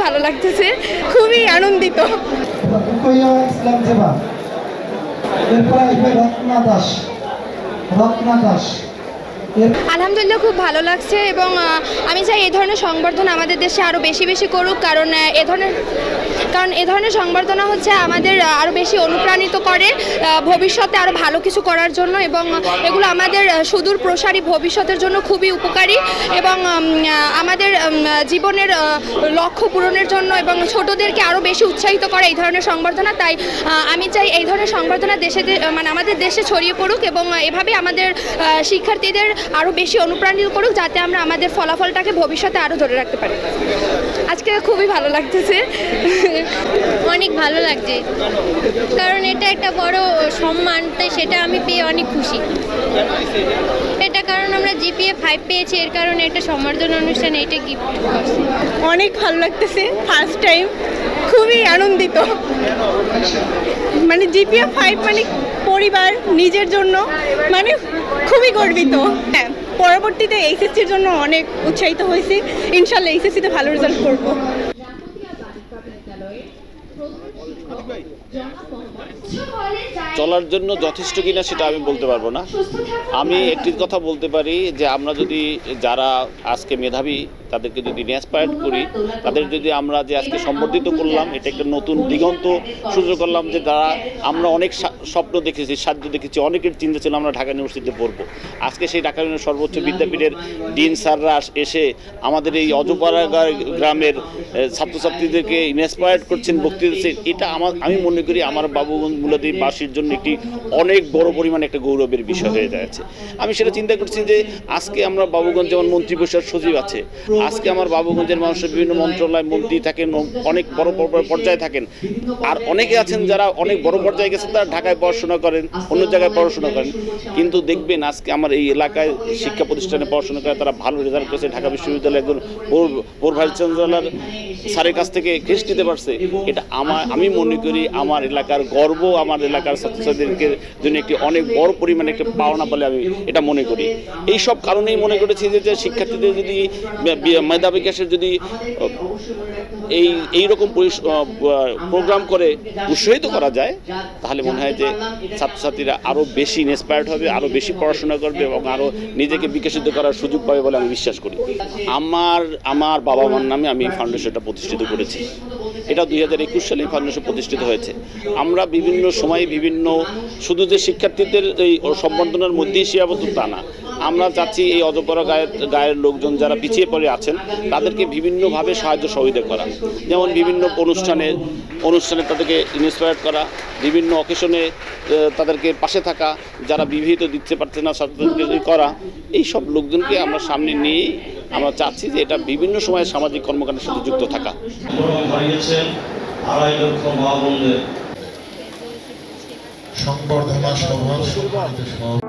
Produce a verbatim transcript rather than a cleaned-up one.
ভালো লাগতেছে, খুবই আনন্দিত। আলহামদুলিল্লাহ খুব ভালো লাগছে এবং আমি চাই এই ধরনের সংবর্ধনা আমাদের দেশে আরও বেশি বেশি করুক, কারণ এ ধরনের কারণ এ ধরনের সংবর্ধনা হচ্ছে আমাদের আরও বেশি অনুপ্রাণিত করে ভবিষ্যতে আরও ভালো কিছু করার জন্য, এবং এগুলো আমাদের সুদূর প্রসারী ভবিষ্যতের জন্য খুবই উপকারী এবং আমাদের জীবনের লক্ষ্য পূরণের জন্য এবং ছোটদেরকে আরও বেশি উৎসাহিত করে এই ধরনের সংবর্ধনা। তাই আমি চাই এই ধরনের সংবর্ধনা দেশে মানে আমাদের দেশে ছড়িয়ে পড়ুক এবং এভাবে আমাদের শিক্ষার্থীদের আরও বেশি অনুপ্রাণিত করুক, যাতে আমরা আমাদের ফলাফলটাকে ভবিষ্যতে আরও ধরে রাখতে পারি। আজকে খুবই ভালো লাগতেছে, অনেক ভালো লাগছে, কারণ এটা একটা বড় সম্মান, তাই সেটা আমি পেয়ে অনেক খুশি। এটা কারণ আমরা জিপিএ ফাইভ পেয়েছি, এর কারণে একটা সম্বর্ধনা অনুষ্ঠানে এটা গিফট করছি। অনেক ভালো লাগতেছে, ফার্স্ট টাইম, খুবই আনন্দিত। মানে জিপিএ ফাইভ মানে পরিবার, নিজের জন্য মানে খুবই গর্বিত। হ্যাঁ, পরবর্তীতে এইচএসসির জন্য অনেক উৎসাহিত হয়েছি, ইনশাল্লাহ এইচএসসিতে ভালো রেজাল্ট করব। চলার জন্য যথেষ্ট কিনা সেটা আমি বলতে পারবো না। আমি একটি কথা বলতে পারি যে আমরা যদি যারা আজকে মেধাবী তাদেরকে যদি ইন্সপায়ার করি, তাদের যদি আমরা যে আজকে সম্বর্ধিত করলাম, এটা একটা নতুন দিগন্ত সুযোগ করলাম, যে তারা আমরা অনেক স্বপ্ন দেখেছি, সাধ্য দেখেছি, অনেকের চিন্তা ছিল আমরা ঢাকা ইউনিভার্সিটিতে পড়বো। আজকে সেই ঢাকা ইউনিভার্সিটির সর্বোচ্চ বিদ্যাপীঠের ডিন স্যাররা এসে আমাদের এই অজপাড়া গ্রামের ছাত্রছাত্রীদেরকে ইন্সপায়ার করছেন, বক্তৃতা দিচ্ছেন। এটা আমার আমি মনে করি আমার বাবুগঞ্জ মূলাদিবাসীর জন্য একটি অনেক বড় পরিমাণে একটা গৌরবের বিষয় হয়ে যাচ্ছে। আমি সেটা চিন্তা করছি যে আজকে আমরা বাবুগঞ্জ যেমন মন্ত্রী পরিষদ সচিব আছে, আজকে আমার বাবুগঞ্জের মানুষের বিভিন্ন মন্ত্রণালয় মন্ত্রী থাকেন, অনেক বড় বড় পর্যায়ে থাকেন, আর অনেকে আছেন যারা অনেক বড় পর্যায়ে গেছেন, তারা ঢাকায় পড়াশোনা করেন, অন্য জায়গায় পড়াশোনা করেন, কিন্তু দেখবেন আজকে আমার এই এলাকায় শিক্ষা প্রতিষ্ঠানে পড়াশোনা করে তারা ভালো রেজাল্ট করেছে। ঢাকা বিশ্ববিদ্যালয়ে একজন প্রো ভাইস চ্যান্সেলর স্যারের কাছ থেকে ক্রেস্ট দিতে পারছে। এটা আমার আমি মনে করি আমার এলাকার গর্ব, আমার এলাকার ছাত্রছাত্রীদেরকে জন্য একটি অনেক বড় পরিমাণে একটা পাওনা বলে আমি এটা মনে করি। এই সব কারণেই মনে করেছি যে শিক্ষার্থীদের যদি মেধা বিকাশের যদি এই এইরকম প্রোগ্রাম করে উৎসাহিত করা যায়, তাহলে মনে হয় যে ছাত্রছাত্রীরা আরও বেশি ইন্সপায়ার্ড হবে, আরও বেশি পড়াশোনা করবে এবং আরও নিজেকে বিকশিত করার সুযোগ পাবে বলে আমি বিশ্বাস করি। আমার আমার বাবা মার নামে আমি ফাউন্ডেশনটা প্রতিষ্ঠিত করেছি। এটা দুই হাজার একুশ সালে ফাউন্ডেশন প্রতিষ্ঠিত হয়েছে। আমরা বিভিন্ন সময়ে বিভিন্ন শুধু যে শিক্ষার্থীদের এই সম্বর্ধনার মধ্যেই সীমাবদ্ধ তা না, আমরা চাচ্ছি এই অজপাড়া গায়ের গায়ের লোকজন যারা পিছিয়ে পড়ে আছেন তাদেরকে বিভিন্নভাবে সাহায্য সহযোগিতা করা, যেমন বিভিন্ন অনুষ্ঠানে অনুষ্ঠানে তাদেরকে ইন্সপায়ার করা, বিভিন্ন অকেশনে তাদেরকে পাশে থাকা, যারা বিবাহিত দিতে পারছে না ছাত্রদেরকে করা, এই সব লোকজনকে আমরা সামনে নিয়ে আমরা চাচ্ছি যে এটা বিভিন্ন সময় সামাজিক কর্মকাণ্ডের সাথে যুক্ত থাকা। সংবর্ধনা সভা